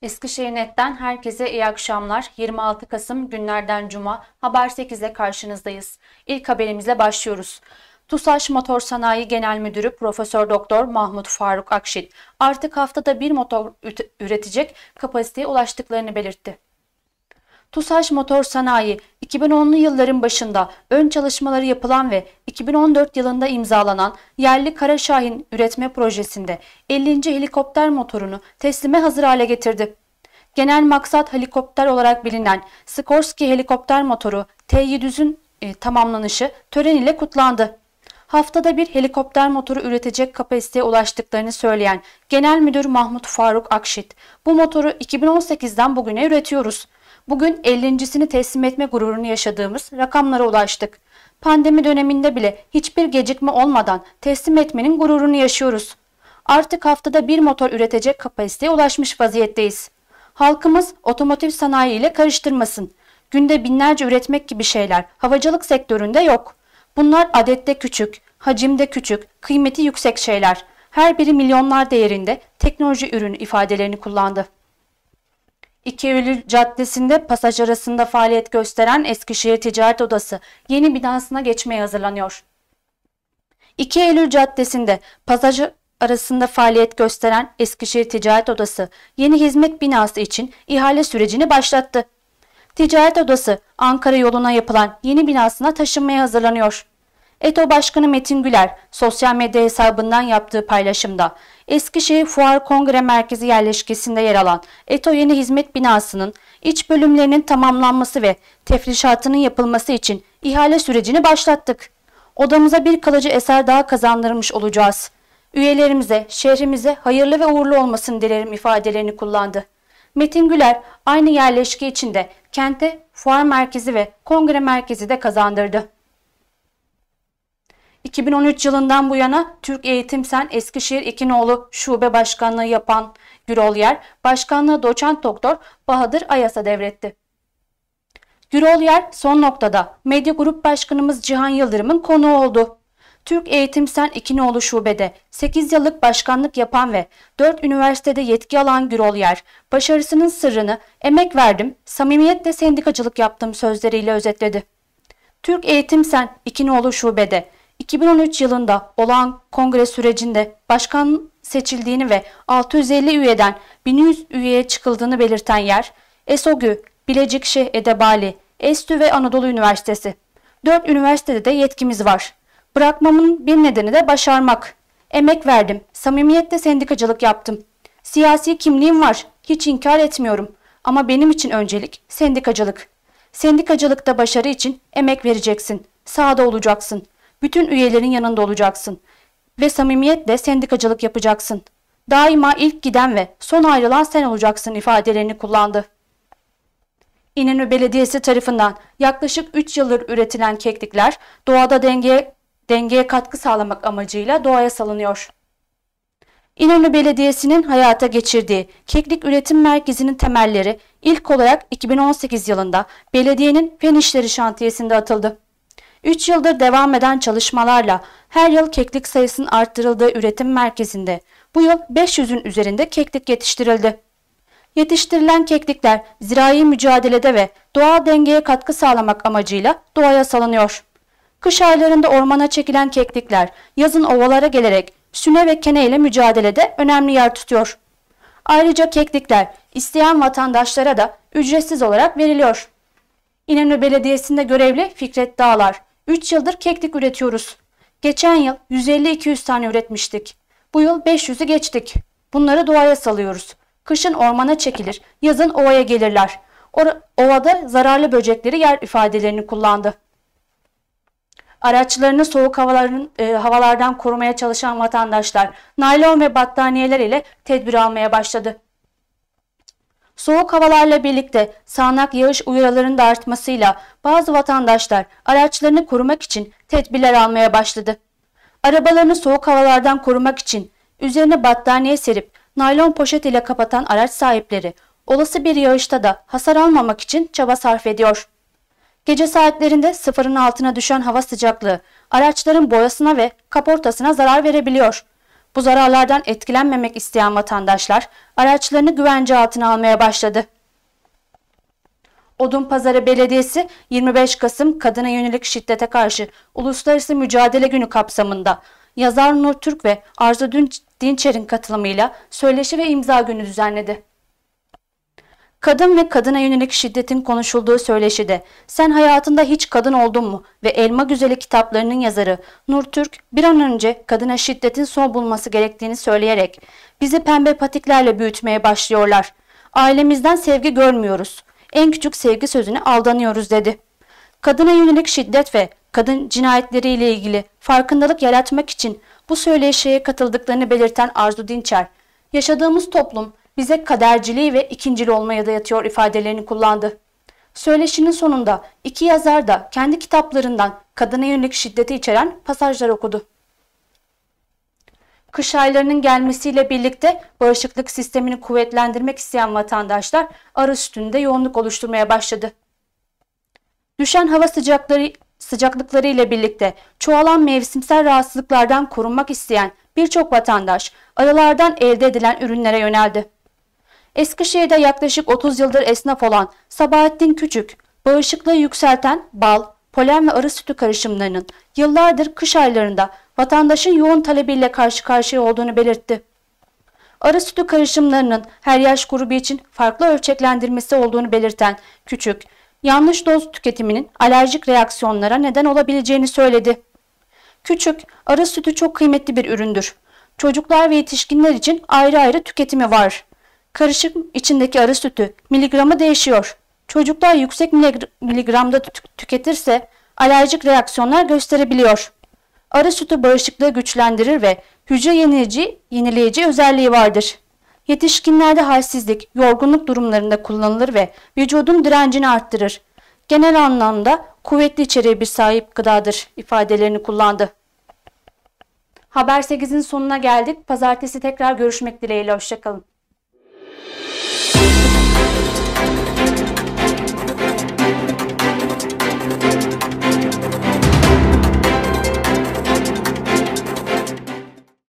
Eskişehir Net'ten herkese iyi akşamlar. 26 Kasım günlerden Cuma Haber 8'le karşınızdayız. İlk haberimizle başlıyoruz. TUSAŞ Motor Sanayi Genel Müdürü Profesör Doktor Mahmut Faruk Akşit artık haftada bir motor üretecek kapasiteye ulaştıklarını belirtti. TUSAŞ Motor Sanayi, 2010'lu yılların başında ön çalışmaları yapılan ve 2014 yılında imzalanan yerli Kara Şahin üretme projesinde 50. helikopter motorunu teslime hazır hale getirdi. Genel maksat helikopter olarak bilinen Sikorsky helikopter motoru T-700'ün tamamlanışı tören ile kutlandı. Haftada bir helikopter motoru üretecek kapasiteye ulaştıklarını söyleyen Genel Müdür Mahmut Faruk Akşit, bu motoru 2018'den bugüne üretiyoruz. Bugün 50.sini teslim etme gururunu yaşadığımız rakamlara ulaştık. Pandemi döneminde bile hiçbir gecikme olmadan teslim etmenin gururunu yaşıyoruz. Artık haftada bir motor üretecek kapasiteye ulaşmış vaziyetteyiz. Halkımız otomotiv sanayi ile karıştırmasın. Günde binlerce üretmek gibi şeyler havacılık sektöründe yok. Bunlar adette küçük, hacimde küçük, kıymeti yüksek şeyler. Her biri milyonlar değerinde teknoloji ürünü ifadelerini kullandı. 2 Eylül Caddesi'nde pasaj arasında faaliyet gösteren Eskişehir Ticaret Odası yeni binasına geçmeye hazırlanıyor. 2 Eylül Caddesi'nde pasaj arasında faaliyet gösteren Eskişehir Ticaret Odası yeni hizmet binası için ihale sürecini başlattı. Ticaret Odası Ankara yoluna yapılan yeni binasına taşınmaya hazırlanıyor. ETO Başkanı Metin Güler sosyal medya hesabından yaptığı paylaşımda Eskişehir Fuar Kongre Merkezi yerleşkesinde yer alan ETO yeni hizmet binasının iç bölümlerinin tamamlanması ve tefrişatının yapılması için ihale sürecini başlattık. Odamıza bir kalıcı eser daha kazandırmış olacağız. Üyelerimize, şehrimize hayırlı ve uğurlu olmasını dilerim ifadelerini kullandı. Metin Güler aynı yerleşke içinde kente fuar merkezi ve kongre merkezi de kazandırdı. 2013 yılından bu yana Türk Eğitim Sen Eskişehir İkinoğlu Şube Başkanlığı yapan Gürol Yer, Başkanlığı Doçent Doktor Bahadır Ayas'a devretti. Gürol Yer son noktada Medya Grup Başkanımız Cihan Yıldırım'ın konuğu oldu. Türk Eğitim Sen İkinoğlu Şube'de 8 yıllık başkanlık yapan ve 4 üniversitede yetki alan Gürol Yer, başarısının sırrını emek verdim, samimiyetle sendikacılık yaptım sözleriyle özetledi. Türk Eğitim Sen İkinoğlu Şube'de 2013 yılında olan kongre sürecinde başkan seçildiğini ve 650 üyeden 1100 üyeye çıkıldığını belirten yer, ESOGÜ, Bilecikşehir Edebali, ESTÜ ve Anadolu Üniversitesi. 4 üniversitede de yetkimiz var. Bırakmamın bir nedeni de başarmak. Emek verdim, samimiyetle sendikacılık yaptım. Siyasi kimliğim var, hiç inkar etmiyorum. Ama benim için öncelik sendikacılık. Sendikacılıkta başarı için emek vereceksin, sahada olacaksın. Bütün üyelerin yanında olacaksın ve samimiyetle sendikacılık yapacaksın. Daima ilk giden ve son ayrılan sen olacaksın ifadelerini kullandı. İnönü Belediyesi tarafından yaklaşık 3 yıldır üretilen keklikler doğada dengeye katkı sağlamak amacıyla doğaya salınıyor. İnönü Belediyesi'nin hayata geçirdiği Keklik Üretim Merkezi'nin temelleri ilk olarak 2018 yılında belediyenin Fen İşleri Şantiyesi'nde atıldı. 3 yıldır devam eden çalışmalarla her yıl keklik sayısının arttırıldığı üretim merkezinde bu yıl 500'ün üzerinde keklik yetiştirildi. Yetiştirilen keklikler zirai mücadelede ve doğal dengeye katkı sağlamak amacıyla doğaya salınıyor. Kış aylarında ormana çekilen keklikler yazın ovalara gelerek süne ve kene ile mücadelede önemli yer tutuyor. Ayrıca keklikler isteyen vatandaşlara da ücretsiz olarak veriliyor. İnönü Belediyesi'nde görevli Fikret Dağlar, 3 yıldır keklik üretiyoruz. Geçen yıl 150-200 tane üretmiştik. Bu yıl 500'ü geçtik. Bunları doğaya salıyoruz. Kışın ormana çekilir, yazın ovaya gelirler. Ovada zararlı böcekleri yer ifadelerini kullandı. Araçlarını soğuk havalardan korumaya çalışan vatandaşlar naylon ve battaniyeler ile tedbir almaya başladı. Soğuk havalarla birlikte sağanak yağış uyarılarının da artmasıyla bazı vatandaşlar araçlarını korumak için tedbirler almaya başladı. Arabalarını soğuk havalardan korumak için üzerine battaniye serip naylon poşet ile kapatan araç sahipleri olası bir yağışta da hasar almamak için çaba sarf ediyor. Gece saatlerinde sıfırın altına düşen hava sıcaklığı araçların boyasına ve kaportasına zarar verebiliyor. Bu zararlardan etkilenmemek isteyen vatandaşlar araçlarını güvence altına almaya başladı. Odunpazarı Belediyesi 25 Kasım Kadına Yönelik Şiddete Karşı Uluslararası Mücadele Günü kapsamında yazar Nur Türk ve Arzu Dinçer'in katılımıyla söyleşi ve imza günü düzenledi. Kadın ve kadına yönelik şiddetin konuşulduğu söyleşide "Sen hayatında hiç kadın oldun mu?" ve Elma Güzeli kitaplarının yazarı Nur Türk bir an önce kadına şiddetin son bulması gerektiğini söyleyerek "Bizi pembe patiklerle büyütmeye başlıyorlar. Ailemizden sevgi görmüyoruz. En küçük sevgi sözüne aldanıyoruz" dedi. Kadına yönelik şiddet ve kadın cinayetleriyle ilgili farkındalık yaratmak için bu söyleşiye katıldıklarını belirten Arzu Dinçer, "Yaşadığımız toplum bize kaderciliği ve ikincil olmaya dayatıyor" ifadelerini kullandı. Söyleşinin sonunda iki yazar da kendi kitaplarından kadına yönelik şiddeti içeren pasajlar okudu. Kış aylarının gelmesiyle birlikte bağışıklık sistemini kuvvetlendirmek isteyen vatandaşlar arı sütünde yoğunluk oluşturmaya başladı. Düşen hava sıcaklıkları ile birlikte çoğalan mevsimsel rahatsızlıklardan korunmak isteyen birçok vatandaş arılardan elde edilen ürünlere yöneldi. Eskişehir'de yaklaşık 30 yıldır esnaf olan Sabahattin Küçük, bağışıklığı yükselten bal, polen ve arı sütü karışımlarının yıllardır kış aylarında vatandaşın yoğun talebiyle karşı karşıya olduğunu belirtti. Arı sütü karışımlarının her yaş grubu için farklı ölçeklendirmesi olduğunu belirten Küçük, yanlış doz tüketiminin alerjik reaksiyonlara neden olabileceğini söyledi. Küçük, arı sütü çok kıymetli bir üründür. Çocuklar ve yetişkinler için ayrı ayrı tüketimi var. Karışım içindeki arı sütü miligramı değişiyor. Çocuklar yüksek miligramda tüketirse alerjik reaksiyonlar gösterebiliyor. Arı sütü bağışıklığı güçlendirir ve hücre yenileyici özelliği vardır. Yetişkinlerde halsizlik, yorgunluk durumlarında kullanılır ve vücudun direncini arttırır. Genel anlamda kuvvetli içeriğe bir sahip gıdadır ifadelerini kullandı. Haber 8'in sonuna geldik. Pazartesi tekrar görüşmek dileğiyle. Hoşçakalın.